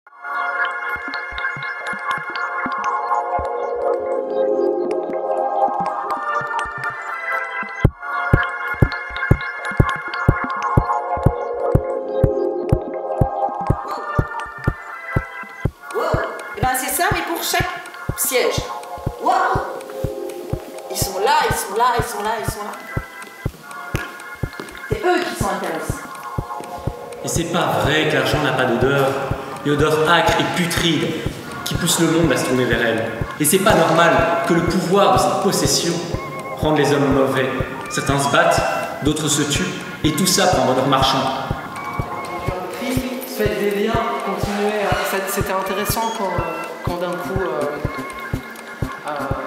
Et ben c'est ça, mais pour chaque siège. Wow! Ils sont là, ils sont là, ils sont là, ils sont là. C'est eux qui sont intéressants. Et c'est pas vrai que l'argent n'a pas d'odeur. Une odeur âcre et putride qui pousse le monde à se tourner vers elle. Et c'est pas normal que le pouvoir de cette possession rende les hommes mauvais. Certains se battent, d'autres se tuent, et tout ça pour un bonheur marchand. Faites des liens, continuez. C'était intéressant quand d'un coup